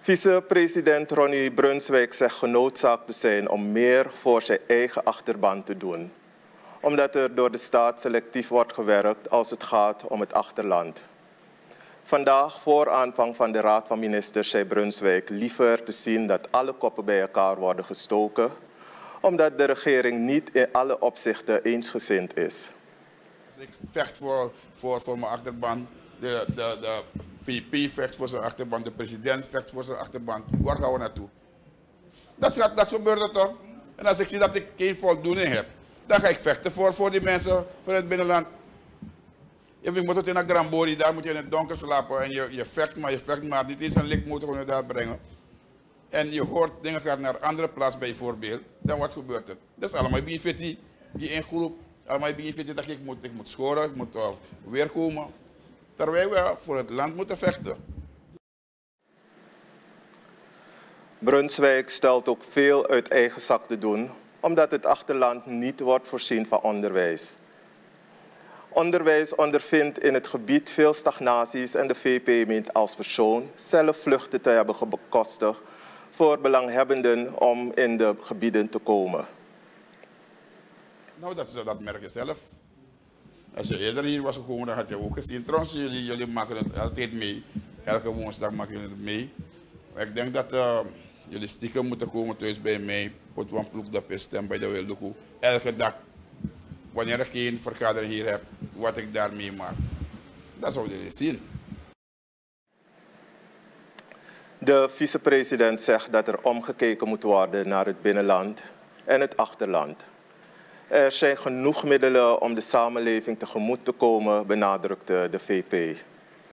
Vice-president Ronnie Brunswijk zegt genoodzaakt te zijn om meer voor zijn eigen achterban te doen, omdat er door de staat selectief wordt gewerkt als het gaat om het achterland. Vandaag, voor aanvang van de Raad van Ministers, zei Brunswijk liever te zien dat alle koppen bij elkaar worden gestoken, omdat de regering niet in alle opzichten eensgezind is. Ik vecht voor mijn achterban. De VP vecht voor zijn achterban, de president vecht voor zijn achterban. Waar gaan we naartoe? Dat gebeurt er toch? En als ik zie dat ik geen voldoening heb, dan ga ik vechten voor die mensen van het binnenland. Je moet het in een Grambori, daar moet je in het donker slapen en je vecht maar. Niet eens een likmotor kunnen daar brengen. En je hoort dingen gaan naar een andere plaats bijvoorbeeld, dan wat gebeurt er? Dat is allemaal BFT, die ingroep. Allemaal BFT dat ik moet scoren, ik moet weer komen. Terwijl we voor het land moeten vechten. Brunswijk stelt ook veel uit eigen zak te doen, omdat het achterland niet wordt voorzien van onderwijs. Onderwijs ondervindt in het gebied veel stagnaties en de VP meent als persoon zelf vluchten te hebben bekostigd voor belanghebbenden om in de gebieden te komen. Nou, dat merk je zelf. Als je eerder hier was gekomen, dan had je ook gezien. Trouwens, jullie maken het altijd mee. Elke woensdag maken jullie het mee. Maar ik denk dat jullie stiekem moeten komen thuis bij mij. Put one ploeg dat is stem bij de Wildoekoe. Elke dag. Wanneer ik geen vergadering hier heb, wat ik daar meemaak. Dat zouden jullie zien. De vicepresident zegt dat er omgekeken moet worden naar het binnenland en het achterland. Er zijn genoeg middelen om de samenleving tegemoet te komen, benadrukte de VP.